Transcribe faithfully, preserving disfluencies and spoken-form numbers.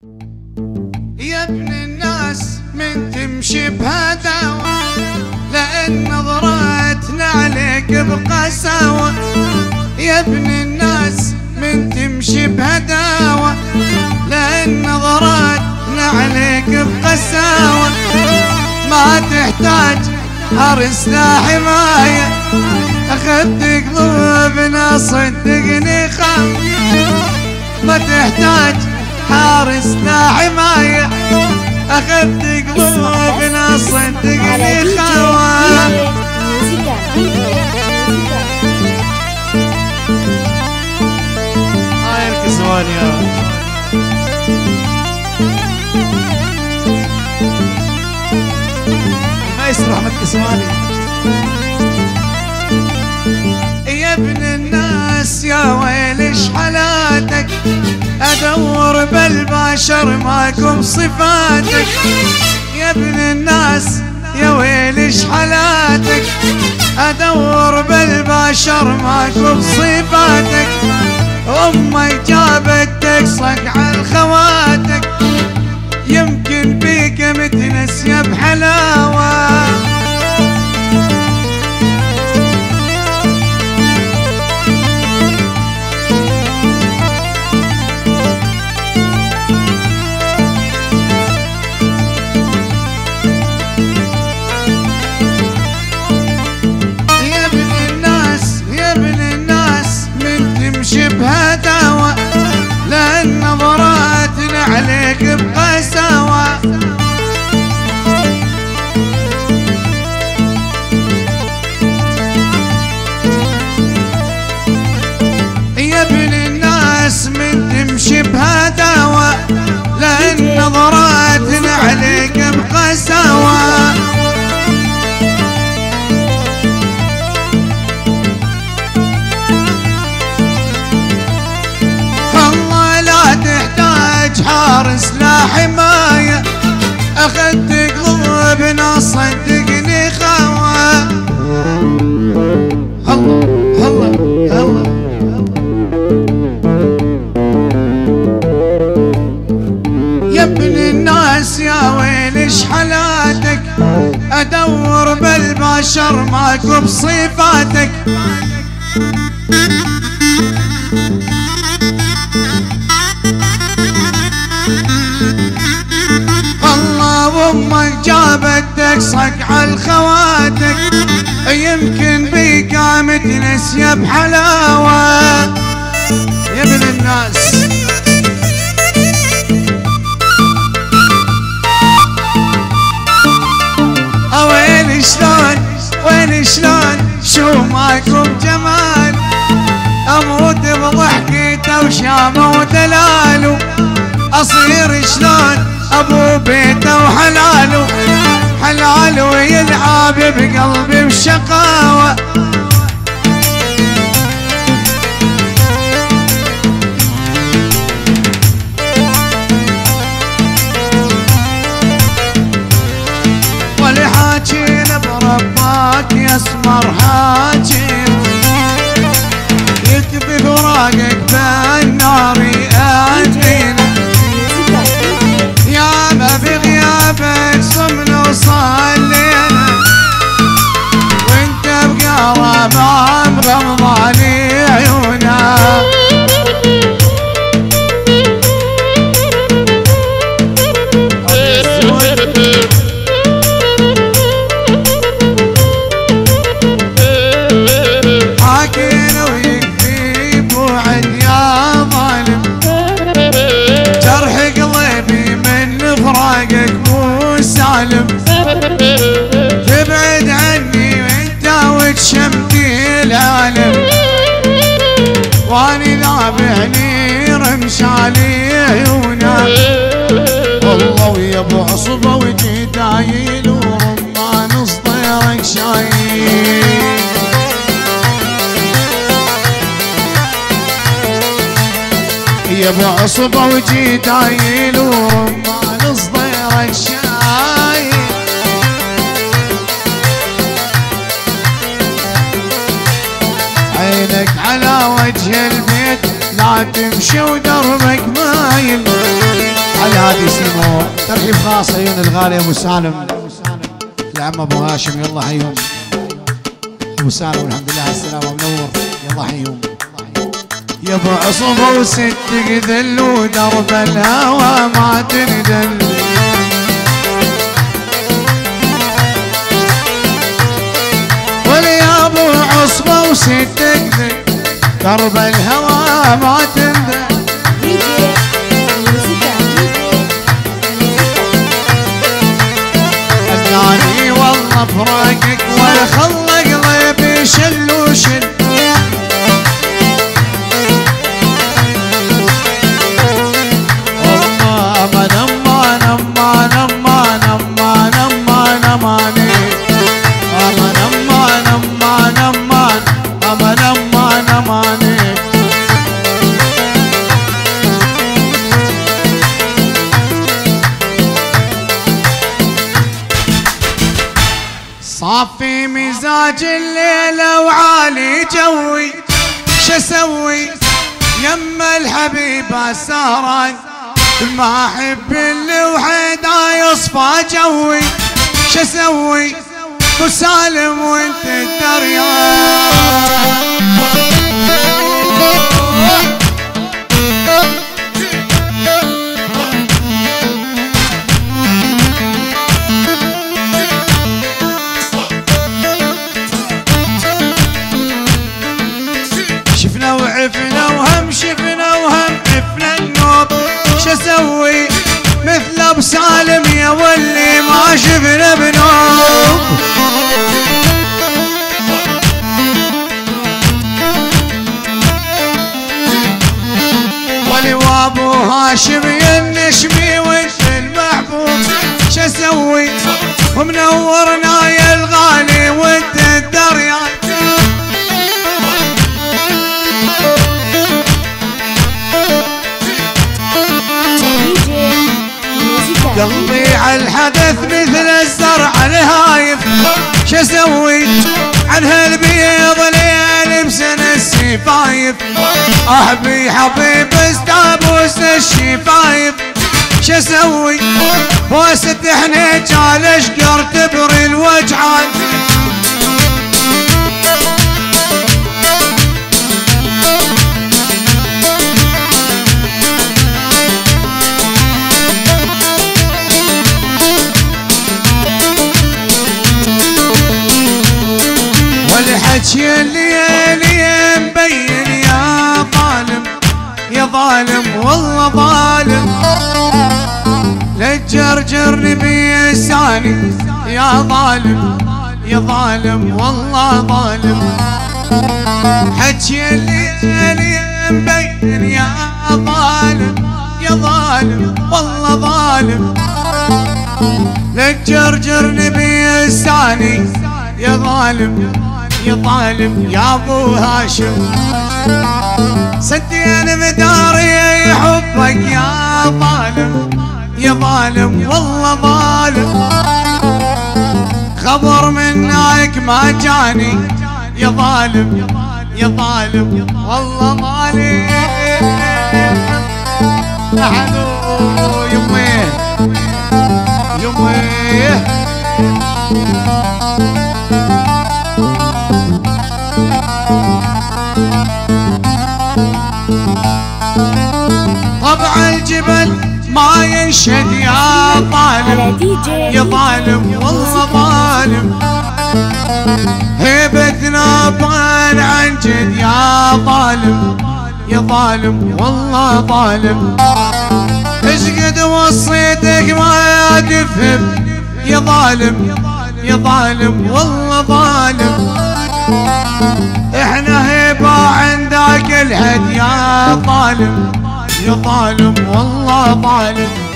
يا ابن الناس من تمشي بهداوة، لأن نظرتنا عليك بقساوة. يا ابن الناس من تمشي بهداوة، لأن نظرتنا عليك بقساوة. ما تحتاج حرس لا حماية، أخذت قلوبنا صدقني خاف. ما تحتاج حارس لا حماية، أخذت قلوبنا صدقني خاف. هاي الكسوان يا المايسترو أحمد كسواني. يا ابن الناس يا ويل شحلاتك، أدور بالبشر ماكم صفاتك. يا ابن الناس يا ويل شحلاتك، أدور بالبشر ماكم صفاتك. أمك جابت تقصك على خواتك، يمكن بيك متنسية بحلاوة. بهداوة، لأن نظراتنا عليك بقساوة. يا ابن الناس من تمشي بهداوة، لأن نظراتنا عليك بقساوة. حارس لا حماية، أخذت قلوبنا صدقني خاوة. الله الله الله يا ابن الناس يا ويل شحلاتك، أدور بالبشر ماكو بصفاتك. أمك جابت تقصك على خواتك، يمكن بيك متنسية بحلاوة. يا ابن الناس وين شلون وين شلون شو ماكم جمال، أموت بضحكته وشامه ودلاله. أصير شلون أبو بيته وحلاله، حلاله يلعب بقلبي بشقاوة. ولحاجين برباك يسمر حاجين، يكفي فراقك بالنار يأذينا. يا ما في غيابك صمنا وصلينا، وانت بقرب مغمضاني عيونا. حاكينا ويكفي بوعد يا ظالم، جرح قلبي من فراقك مو سالم. تبعد عني وانت وتشمتي العالم، واني ذابحني رمش علي عيونا. والله ويا ابو عصبه وجيت عايل ورمان صديرك شايل. يا ابو عصبه وجيت عايل ورمان صديرك شايل. عينك على وجه البيت لا تمشي ودربك مايل، على نادي سيمو. ترحيب خاص عيون الغالي ابو سالم العم ابو هاشم، يلا حيهم ابو سالم والحمد لله على السلامه منور، يلا حيهم. يا ابو عصبه وستك ذل ودرب الهوى ما تندل، وليا ابو عصبه وستك ذل درب الهوى ما تندل. أذاني والله فراقك ولا خلى قلبي شل وشل، والله ما نما نما نما نما نما نماني، أما نما نما نما أما نما نماني. صافي مزاج الليلة وعالي جوي، شسوي يما الحبيبة سهران، ما احب اللي وحده يصفى جوي، شسوي وسالم وانت الدريان. شفنا وعفنا وهم شفنا وهم عفنا النوب، شسوي مثل ابو سالم يا ولي ما شفنا بنوب. ولي وابو هاشم يا النشمي وانت المحبوب، شسوي ومنورنا يا الغالي وانت الدريان. قلبي عالحدث مثل الزرع الهايف، شسوي عن هالبيض ليالي بسن السفايف، احبي حبيب استابوس الشفايف، شسوي بوسة حنيج على اشقر تبري الوجعان. والحكي الليالي مبين يا ظالم يا ظالم والله ظالم، لا تجرجرني بلساني يا ظالم يا ظالم والله ظالم. حكي الليالي مبين يا ظالم يا ظالم والله ظالم، لا تجرجرني بلساني يا ظالم يا ظالم. يا ابو هاشم سدين مداري حبك يا ظالم يا ظالم والله ظالم، خبر منك ما جاني يا ظالم يا ظالم والله ظالم. لحنو يميه يميه طبع الجبل ما ينشد يا ظالم يا ظالم والله ظالم، هيبتنا بان عن جد يا ظالم يا ظالم والله ظالم. ايش قد وصيتك ما تفهم يا ظالم يا ظالم والله ظالم، احنا هيبة عندك الحد يا ظالم يا ظالم والله ظالم.